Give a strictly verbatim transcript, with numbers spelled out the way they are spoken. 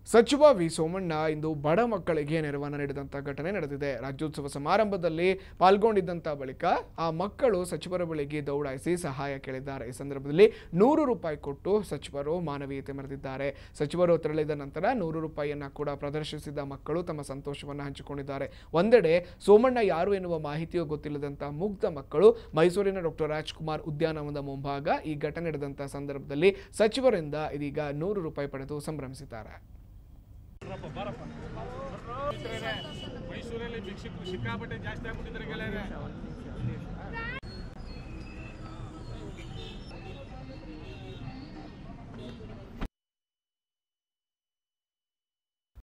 ಸಚಿವ ವಿ ಸೋಮಣ್ಣ ಇಂದು ಬಡ ಮಕ್ಕಳಿಗೆ ನೆರವನ್ನು ನೀಡಿದಂಥ ಘಟನೆ ನಡೆದಿದೆ. ರಾಜ್ಯೋತ್ಸವ ಸಮಾರಂಭದಲ್ಲಿ ಪಾಲ್ಗೊಂಡಿದ್ದಂಥ ಬಳಿಕ ಆ ಮಕ್ಕಳು ಸಚಿವರ ಬಳಿಗೆ ದೌಡಾಯಿಸಿ ಸಹಾಯ ಕೇಳಿದ್ದಾರೆ. ಈ ಸಂದರ್ಭದಲ್ಲಿ ನೂರು ರೂಪಾಯಿ ಕೊಟ್ಟು ಸಚಿವರು ಮಾನವೀಯತೆ ಮೆರೆದಿದ್ದಾರೆ. ಸಚಿವರು ತೆರಳಿದ ನಂತರ ನೂರು ರೂಪಾಯಿಯನ್ನ ಕೂಡ ಪ್ರದರ್ಶಿಸಿದ ಮಕ್ಕಳು ತಮ್ಮ ಸಂತೋಷವನ್ನು ಹಂಚಿಕೊಂಡಿದ್ದಾರೆ. ಒಂದೆಡೆ ಸೋಮಣ್ಣ ಯಾರು ಎನ್ನುವ ಮಾಹಿತಿಯೂ ಗೊತ್ತಿಲ್ಲದಂಥ ಮುಗ್ಧ ಮಕ್ಕಳು ಮೈಸೂರಿನ ಡಾಕ್ಟರ್ ರಾಜ್ಕುಮಾರ್ ಉದ್ಯಾನವನದ ಮುಂಭಾಗ ಈ ಘಟನೆ ನಡೆದಂಥ ಸಂದರ್ಭದಲ್ಲಿ ಸಚಿವರಿಂದ ಇದೀಗ ನೂರು ರೂಪಾಯಿ ಪಡೆದು ಸಂಭ್ರಮಿಸಿದ್ದಾರೆ. ಮೈಸೂರಲ್ಲಿ ಭಿಕ್ಷುಕರು ಸಿಕ್ಕಾಪಟ್ಟೆ ಜಾಸ್ತಿ ಆಗ್ಬಿಟ್ಟಿದ್ದಾರೆ ಗೆಳೆಯರೆ.